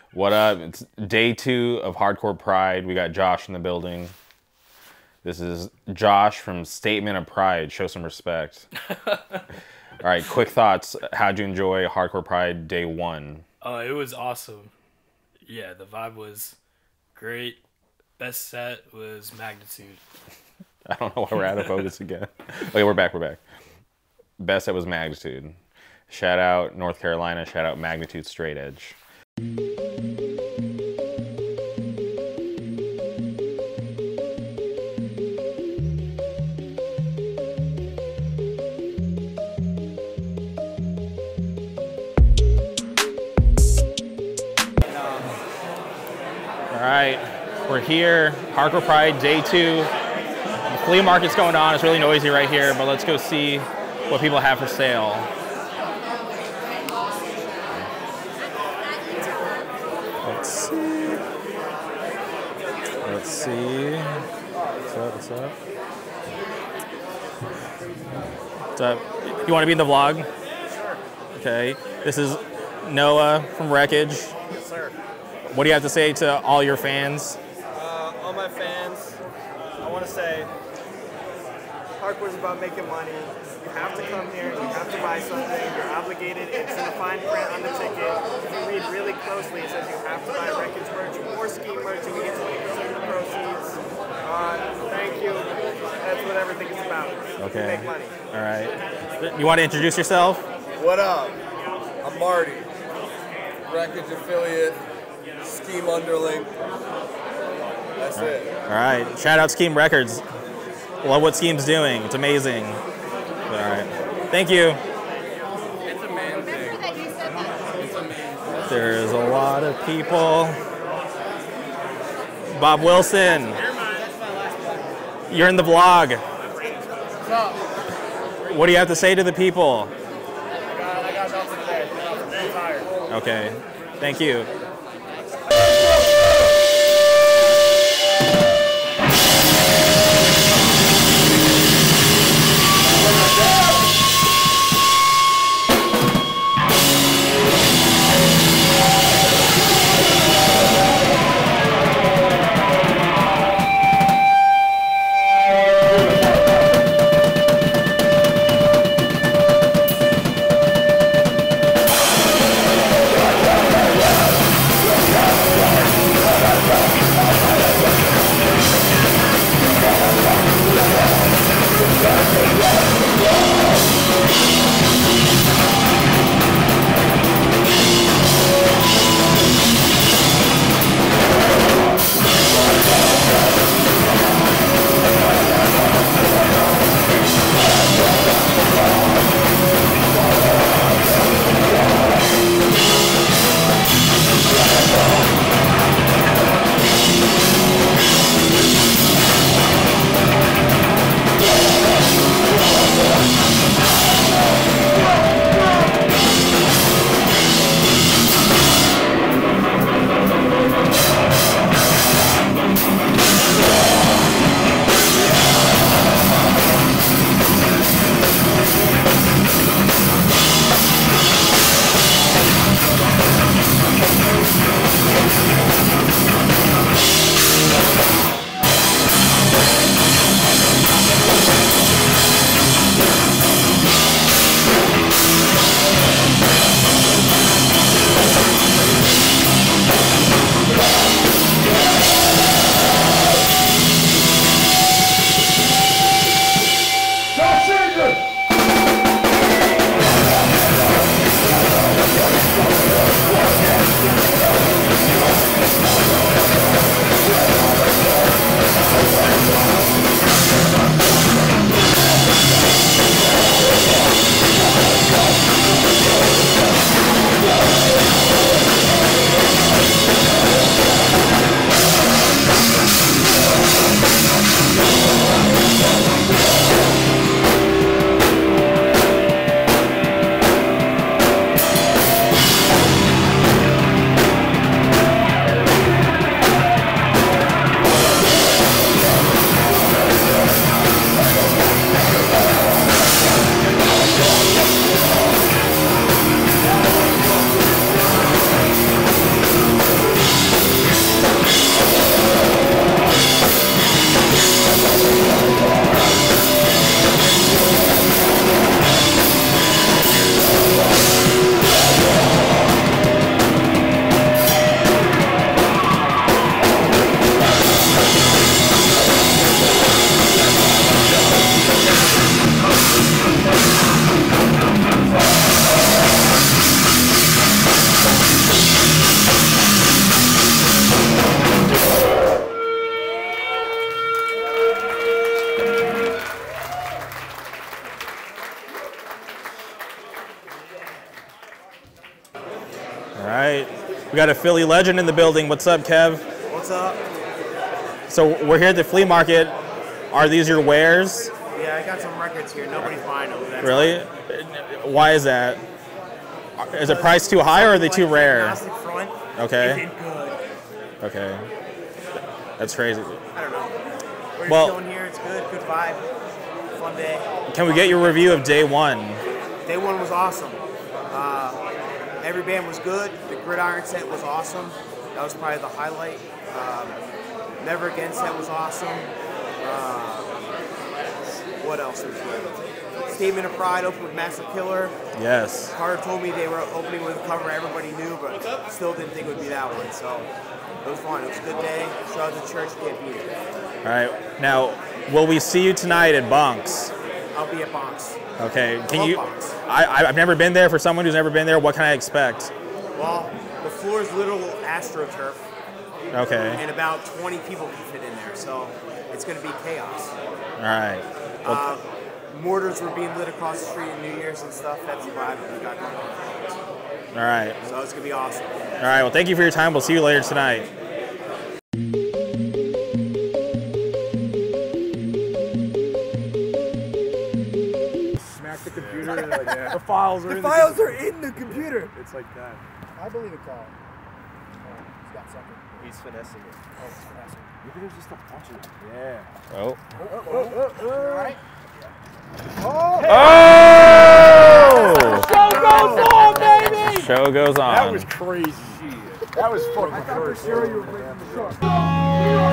What up? It's day 2 of Hardcore Pride. We got Josh in the building. This is Josh from Statement of Pride. Show some respect. All right, quick thoughts. How'd you enjoy Hardcore Pride day 1? It was awesome. Yeah, the vibe was great. Best set was Magnitude. I don't know why we're out of focus again. Okay, we're back. Best set was Magnitude. Shout out North Carolina. Shout out Magnitude Straight Edge. All right, we're here, Hardcore Pride, day 2. The flea market's going on. It's really noisy right here, but let's go see what people have for sale. Let's see. What's up? You want to be in the vlog? Sure. Okay. This is Noah from Wreckage. Yes, sir. What do you have to say to all your fans? All my fans, I want to say, hardcore is about making money. You have to come here. You have to buy something. You're obligated. It's in the fine print on the ticket. If you read really closely, it says you have to buy Wreckage merch or Ski merch, and we get 20% of the proceeds. Thank you. That's what everything is about. Okay. Make money. All right. You want to introduce yourself? What up? I'm Marty, Wreckage affiliate, Scheme underling. That's it. All right. Shout out Scheme Records. Love what Scheme's doing. It's amazing. All right. Thank you. It's a man thing. It's a man. There's a lot of people. Bob Wilson. You're in the vlog. What's up? What do you have to say to the people? I got nothing today. I'm tired. Okay. Thank you. got a Philly legend in the building. What's up, Kev? What's up? So we're here at the flea market. Are these your wares? Yeah, I got some records here. Nobody's buying them. That's Really? Why is that? Is the price too high or are they too rare? Agnostic front Okay. isn't good. Okay. That's crazy. I don't know. We're Well- just chilling here. It's good. Good vibe. Fun day. Can we get your review of day one? Day one was awesome. Every band was good. The Gridiron set was awesome. That was probably the highlight. Never Again set was awesome. What else was good? Statement of Pride opened with Massive Killer. Yes. Carter told me they were opening with a cover everybody knew, but still didn't think it would be that one. So it was fun. It was a good day. Shout out to Church, can't beat it. All right. Now, will we see you tonight at Bunks? I'll be at Bonks. Okay. Can Love you? Bonks. I've never been there. For someone who's never been there, what can I expect? Well, the floor is literal AstroTurf, Okay. and about 20 people can fit in there, so it's going to be chaos. All right. Mortars were being lit across the street in New Year's and stuff. That's the vibe we got going on. All right. So it's going to be awesome. All right. Well, thank you for your time. We'll see you later tonight. Smack the computer. The files are in in the computer. It's like that. I believe it's all. He's got something. He's finessing it. Oh, he's finessing. Maybe there's just a bunch of them. Yeah. Oh. All right. Oh! Show goes on, baby! Show goes on. That was crazy. That was fucking first. Sure you were breaking the short.